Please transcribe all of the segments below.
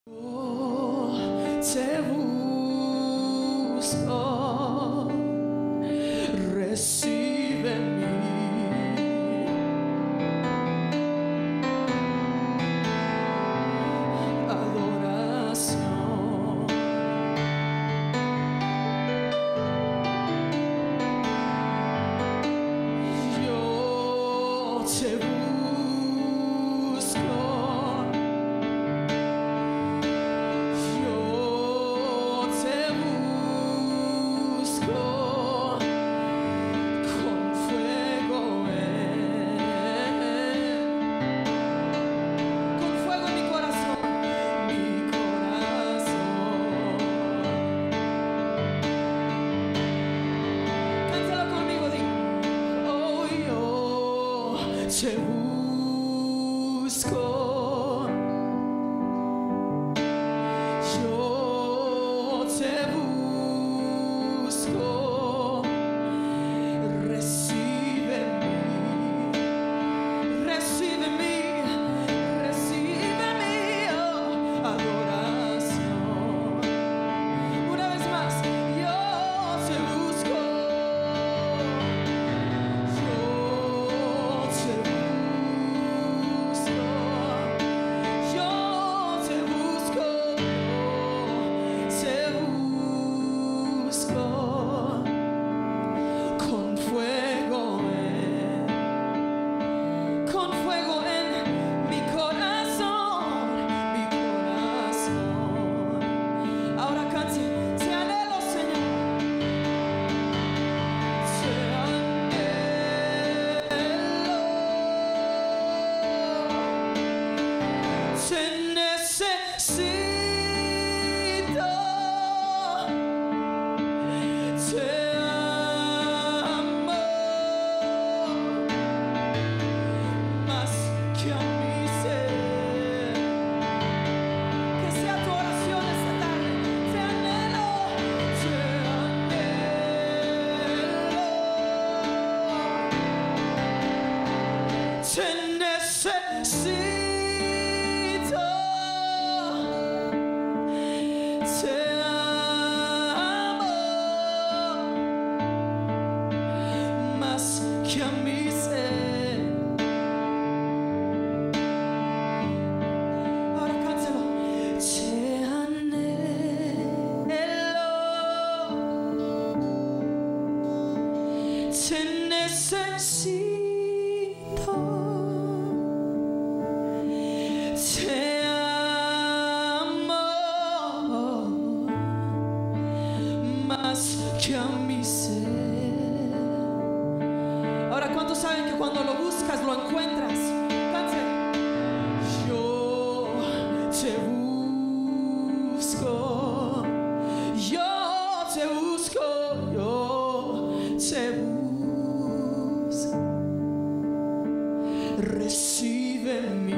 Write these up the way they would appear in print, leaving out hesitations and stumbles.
Te busco, recibe mi adoración. Yo te busco. Te busco, yo te busco, recibe mi adoración. Una vez más, yo te busco. Te necesito, te amo más que a mi ser. Ahora cántalo. Te anhelo, te necesito. Te amo más que a mi ser. Ahora, ¿cuántos saben que cuando lo buscas lo encuentras? Cante. Yo te busco, yo te busco, yo te busco. Recibe mi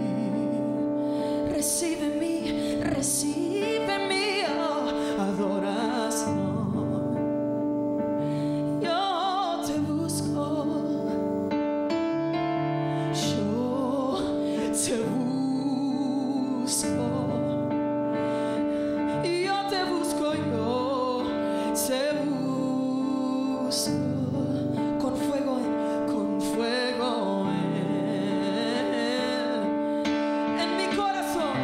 adoración. Yo te busco, yo te busco, yo te busco, yo te busco, con fuego en mi corazón.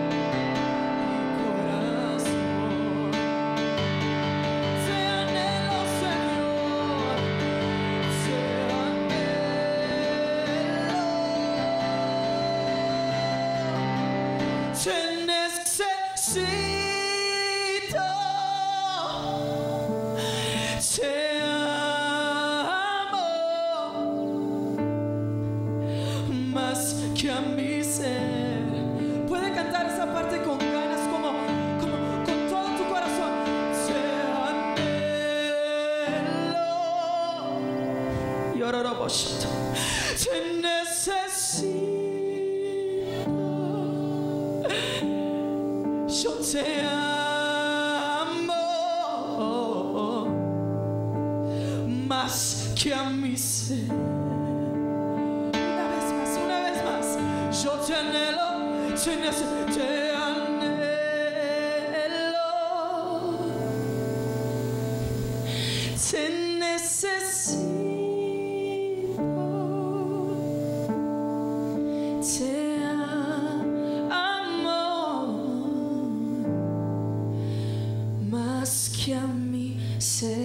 Te necesito, te amo más que a mi ser. Puede cantar esa parte con ganas, como con todo tu corazón. Te anhelo, lloraré, te necesito. Yo te amo más que a mi ser. Una vez más, yo te anhelo, te anhelo. que a mi ser.